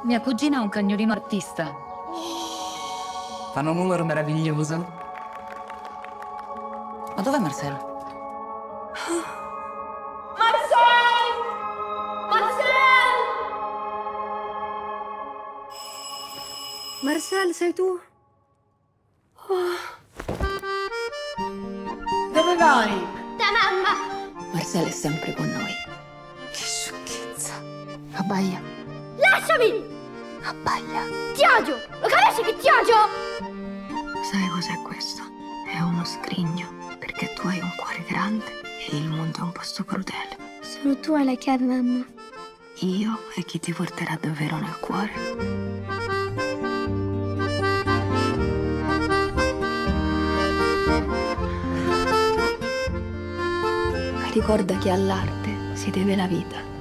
Mia cugina è un cagnolino artista. Fanno un numero meraviglioso. Ma dov'è Marcel? Marcel! Marcel! Marcel, sei tu? Dove vai? Da mamma! Marcel è sempre con noi. Che sciocchezza. Abbaia. Lasciami! Abbaia. Ti odio! Lo capisci che ti odio? Sai cos'è questo? È uno scrigno. Perché tu hai un cuore grande e il mondo è un posto crudele. Solo tu hai la chiave, mamma. Io e chi ti porterà davvero nel cuore. Ricorda che all'arte si deve la vita.